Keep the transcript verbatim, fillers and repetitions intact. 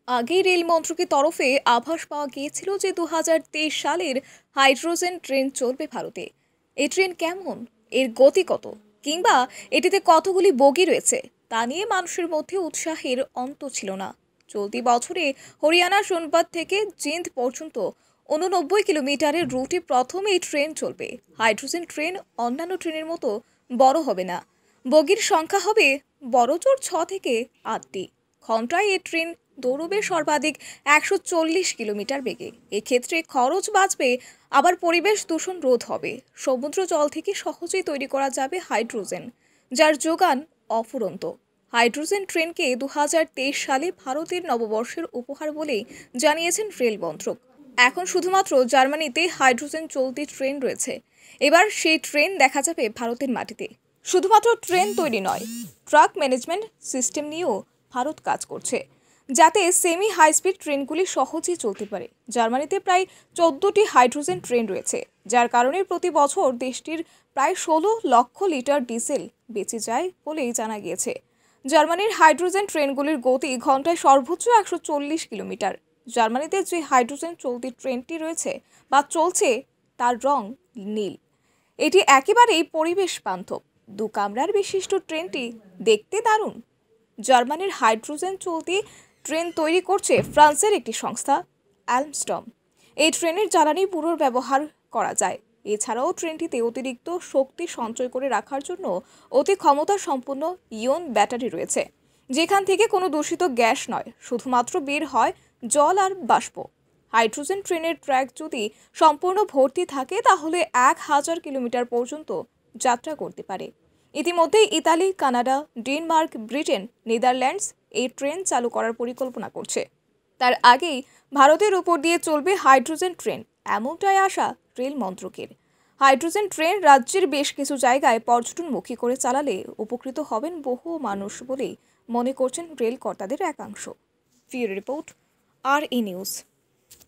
আগেই রেল মন্ত্রকের তরফে আভাস পাওয়া গিয়েছিল যে দু হাজার তেইশ সালের হাইড্রোজেন ট্রেন চলবে ভারতে। এই ট্রেন কেমন, এর গতি কত, কিংবা এটিতে কতগুলি বগি রয়েছে তা নিয়ে মানুষের মধ্যে উৎসাহের অন্ত ছিল না। চলতি বছরে হরিয়ানা সোনপাত থেকে জিন্দ পর্যন্ত উননব্বই কিলোমিটারের রুটে প্রথম এই ট্রেন চলবে। হাইড্রোজেন ট্রেন অন্যান্য ট্রেনের মতো বড় হবে না, বগির সংখ্যা হবে বড়জোর ছ থেকে আটটি। ঘন্টায় এই ট্রেন দৌড়বে সর্বাধিক একশো চল্লিশ কিলোমিটার বেগে। এক্ষেত্রে খরচ বাঁচবে, আবার পরিবেশ দূষণ রোধ হবে। সমুদ্র জল থেকে সহজেই তৈরি করা যাবে হাইড্রোজেন, যার যোগান অফুরন্ত। হাইড্রোজেন ট্রেনকে দু হাজার তেইশ সালে ভারতের নববর্ষের উপহার বলেই জানিয়েছেন রেল মন্ত্রক। এখন শুধুমাত্র জার্মানিতে হাইড্রোজেন চলতি ট্রেন রয়েছে। এবার সেই ট্রেন দেখা যাবে ভারতের মাটিতে। শুধুমাত্র ট্রেন তৈরি নয়, ট্রাক ম্যানেজমেন্ট সিস্টেম নিয়েও ভারত কাজ করছে, যাতে সেমি হাই স্পিড ট্রেনগুলি সহজেই চলতে পারে। জার্মানিতে প্রায় চোদ্দটি হাইড্রোজেন ট্রেন রয়েছে, যার কারণে প্রতি বছর দেশটির প্রায় ষোলো লক্ষ লিটার ডিজেল বেঁচে যায় বলেই জানা গিয়েছে। জার্মানির হাইড্রোজেন ট্রেনগুলির গতি ঘন্টায় সর্বোচ্চ একশো চল্লিশ কিলোমিটার। জার্মানিতে যে হাইড্রোজেন চলতি ট্রেনটি রয়েছে বা চলছে তার রং নীল। এটি একেবারেই পরিবেশ বান্ধব। দু কামরার বিশিষ্ট ট্রেনটি দেখতে দারুণ। জার্মানির হাইড্রোজেন চলতি ট্রেন তৈরি করছে ফ্রান্সের একটি সংস্থা অ্যালমস্টম। এই ট্রেনের জ্বালানি পুনর্ব্যবহার করা যায়। এছাড়াও ট্রেনটিতে অতিরিক্ত শক্তি সঞ্চয় করে রাখার জন্য অতি ক্ষমতা সম্পন্ন ইয়ন ব্যাটারি রয়েছে, যেখান থেকে কোনো দূষিত গ্যাস নয়, শুধুমাত্র বের হয় জল আর বাষ্প। হাইড্রোজেন ট্রেনের ট্র্যাক যদি সম্পূর্ণ ভর্তি থাকে তাহলে এক হাজার কিলোমিটার পর্যন্ত যাত্রা করতে পারে। ইতিমধ্যেই Italy, Canada, Denmark, Britain, Netherlands এই ট্রেন চালু করার পরিকল্পনা করছে। তার আগেই ভারতের উপর দিয়ে চলবে হাইড্রোজেন ট্রেন, এমনটাই আশা রেল মন্ত্রকের। হাইড্রোজেন ট্রেন রাজ্যের বেশ কিছু জায়গায় পর্যটনমুখী করে চালালে উপকৃত হবেন বহু মানুষ বলেই মনে করছেন রেল কর্তাদের একাংশ। ফিউরো রিপোর্ট, আর ই নিউজ।